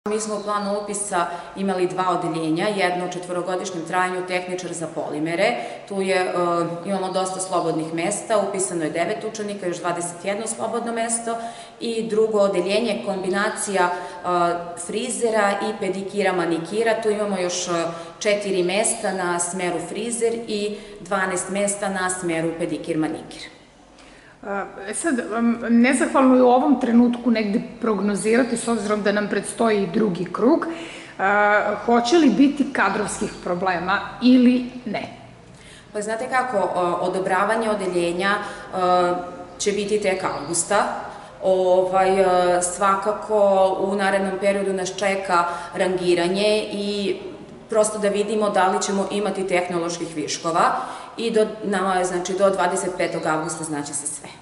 Mi smo u planu upisa imali 2 odeljenja, jedno u 4-godišnjem trajanju tehničar za polimere, tu imamo dosta slobodnih mesta, upisano je 9 učenika, još 21 slobodno mesto, i drugo odeljenje kombinacija frizera i pedikira manikira, tu imamo još 4 mesta na smeru frizer i 12 mesta na smeru pedikir manikir. Sad, nezahvalno je u ovom trenutku negde prognozirati, s obzirom da nam predstoji drugi krug, hoće li biti kadrovskih problema ili ne? Pa znate kako, odobravanje odeljenja će biti tek avgusta. Svakako u narednom periodu nas čeka rangiranje i prosto da vidimo da li ćemo imati tehnoloških viškova i nama je, znači, do 25. avgusta znaće se sve.